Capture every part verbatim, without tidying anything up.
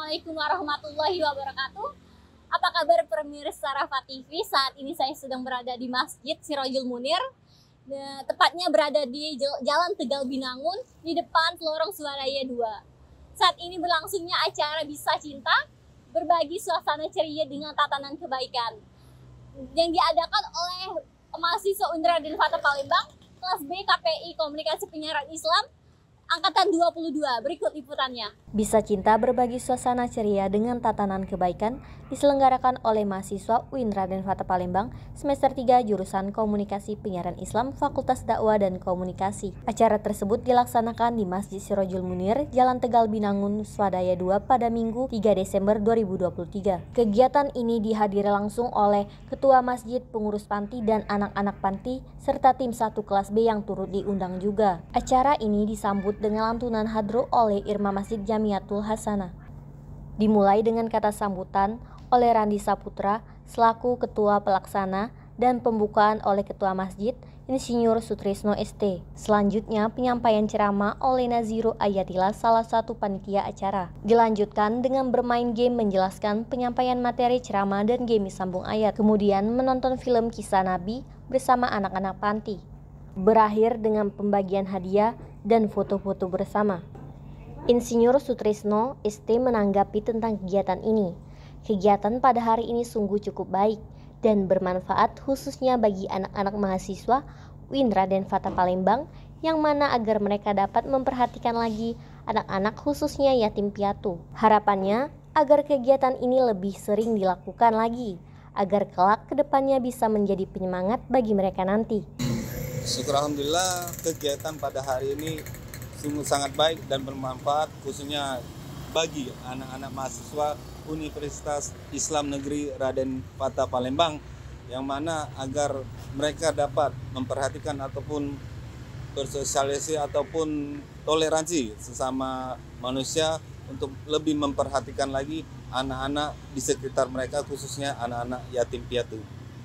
Assalamualaikum warahmatullahi wabarakatuh. Apa kabar pemirsa Rafa T V? Saat ini saya sedang berada di Masjid Sirojul Munir, tepatnya berada di Jalan Tegal Binangun, di depan Lorong Swadaya dua. Saat ini berlangsungnya acara Bisa Cinta, berbagi suasana ceria dengan tatanan kebaikan, yang diadakan oleh mahasiswa Unra dan Fata Palembang, kelas B K P I Komunikasi Penyiaran Islam, Angkatan dua puluh dua. Berikut liputannya. Bisa Cinta berbagi suasana ceria dengan tatanan kebaikan diselenggarakan oleh mahasiswa U I N Raden Fata Palembang semester tiga jurusan Komunikasi Penyiaran Islam Fakultas Dakwah dan Komunikasi. Acara tersebut dilaksanakan di Masjid Sirojul Munir, Jalan Tegal Binangun, Swadaya dua pada Minggu tiga Desember dua ribu dua puluh tiga. Kegiatan ini dihadiri langsung oleh Ketua Masjid, pengurus panti dan anak-anak panti serta tim satu kelas B yang turut diundang juga. Acara ini disambut dengan lantunan hadro oleh Irma Masjid Jamiatul Hasanah. Dimulai dengan kata sambutan oleh Randi Saputra selaku Ketua Pelaksana dan pembukaan oleh Ketua Masjid Insinyur Sutrisno S T. Selanjutnya penyampaian ceramah oleh Naziru Ayatila, salah satu panitia acara. Dilanjutkan dengan bermain game menjelaskan penyampaian materi ceramah dan game sambung ayat. Kemudian menonton film kisah Nabi bersama anak-anak panti. Berakhir dengan pembagian hadiah dan foto-foto bersama. Insinyur Sutrisno S T menanggapi tentang kegiatan ini. Kegiatan pada hari ini sungguh cukup baik dan bermanfaat khususnya bagi anak-anak mahasiswa U I N Raden Fata Palembang, yang mana agar mereka dapat memperhatikan lagi anak-anak khususnya yatim piatu. Harapannya agar kegiatan ini lebih sering dilakukan lagi, agar kelak kedepannya bisa menjadi penyemangat bagi mereka nanti. Syukur alhamdulillah kegiatan pada hari ini sungguh sangat baik dan bermanfaat khususnya bagi anak-anak mahasiswa Universitas Islam Negeri Raden Fata Palembang, yang mana agar mereka dapat memperhatikan ataupun bersosialisasi ataupun toleransi sesama manusia untuk lebih memperhatikan lagi anak-anak di sekitar mereka, khususnya anak-anak yatim piatu.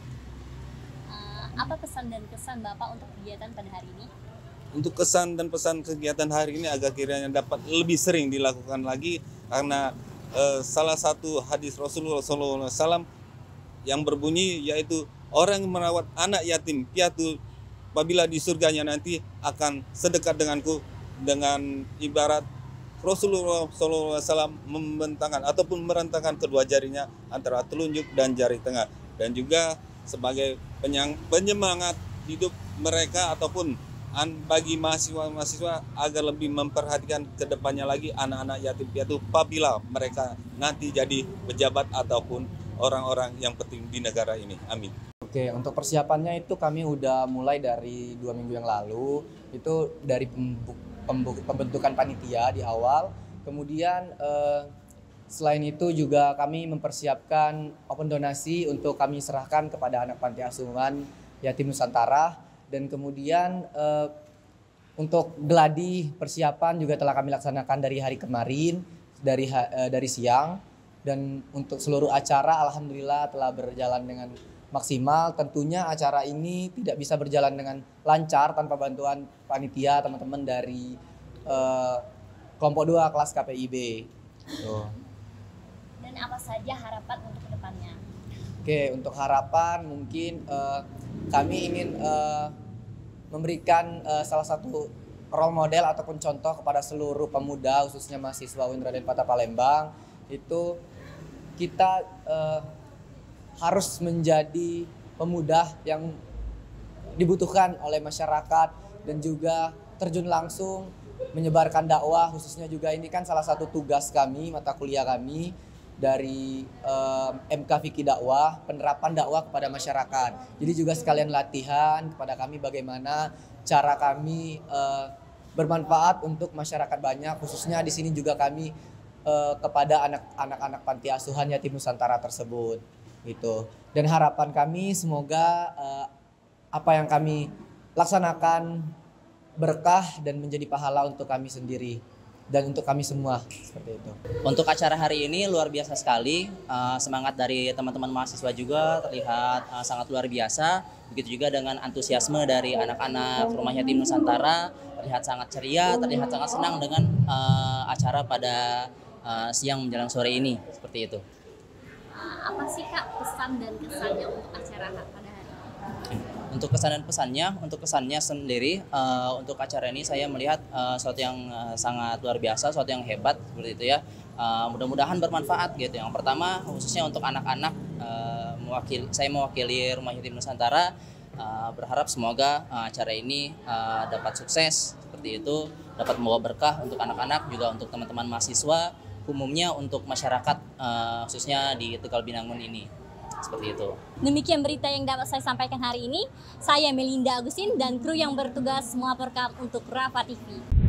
Apa pesan dan kesan Bapak untuk kegiatan pada hari ini? Untuk kesan dan pesan kegiatan hari ini agar kiranya dapat lebih sering dilakukan lagi, karena eh, salah satu hadis Rasulullah shallallahu alaihi wasallam yang berbunyi yaitu orang yang merawat anak yatim piatu apabila di surganya nanti akan sedekat denganku, dengan ibarat Rasulullah shallallahu alaihi wasallam membentangkan ataupun merentangkan kedua jarinya antara telunjuk dan jari tengah, dan juga sebagai penyang, penyemangat hidup mereka ataupun an, bagi mahasiswa-mahasiswa agar lebih memperhatikan kedepannya lagi anak-anak yatim piatu apabila mereka nanti jadi pejabat ataupun orang-orang yang penting di negara ini. Amin. Oke, untuk persiapannya itu kami udah mulai dari dua minggu yang lalu. Itu dari pembentukan panitia di awal, kemudian eh, selain itu juga kami mempersiapkan open donasi untuk kami serahkan kepada anak panti asuhan yatim Nusantara, dan kemudian eh, untuk geladi persiapan juga telah kami laksanakan dari hari kemarin, dari eh, dari siang, dan untuk seluruh acara alhamdulillah telah berjalan dengan maksimal. Tentunya acara ini tidak bisa berjalan dengan lancar tanpa bantuan panitia teman-teman dari eh, kelompok dua kelas K P I B. Tuh. Dan apa saja harapan untuk kedepannya? Oke, untuk harapan mungkin uh, kami ingin uh, memberikan uh, salah satu role model ataupun contoh kepada seluruh pemuda khususnya mahasiswa U I N Raden Fata Palembang. Itu kita uh, harus menjadi pemuda yang dibutuhkan oleh masyarakat dan juga terjun langsung menyebarkan dakwah, khususnya juga ini kan salah satu tugas kami, mata kuliah kami dari um, M K Fikih Dakwah, penerapan dakwah kepada masyarakat. Jadi juga sekalian latihan kepada kami bagaimana cara kami uh, bermanfaat untuk masyarakat banyak, khususnya di sini juga kami uh, kepada anak-anak panti asuhan yatim Nusantara tersebut gitu. Dan harapan kami semoga uh, apa yang kami laksanakan berkah dan menjadi pahala untuk kami sendiri dan untuk kami semua, seperti itu. Untuk acara hari ini luar biasa sekali, uh, semangat dari teman-teman mahasiswa juga terlihat uh, sangat luar biasa. Begitu juga dengan antusiasme dari anak-anak Rumah Yatim Nusantara, terlihat sangat ceria, terlihat sangat senang dengan uh, acara pada uh, siang menjelang sore ini, seperti itu. Apa sih Kak pesan dan kesannya untuk acara pada hari ini? Untuk kesan dan pesannya, untuk kesannya sendiri, uh, untuk acara ini saya melihat uh, sesuatu yang uh, sangat luar biasa, sesuatu yang hebat seperti itu ya. Uh, mudah-mudahan bermanfaat gitu. Yang pertama khususnya untuk anak-anak, uh, mewakili, saya mewakili Rumah Yatim Nusantara, uh, berharap semoga uh, acara ini uh, dapat sukses seperti itu, dapat membawa berkah untuk anak-anak, juga untuk teman-teman mahasiswa, umumnya untuk masyarakat uh, khususnya di Tegal Binangun ini. Seperti itu. Demikian berita yang dapat saya sampaikan hari ini. Saya Melinda Agusin dan kru yang bertugas melaporkan untuk Rafa T V.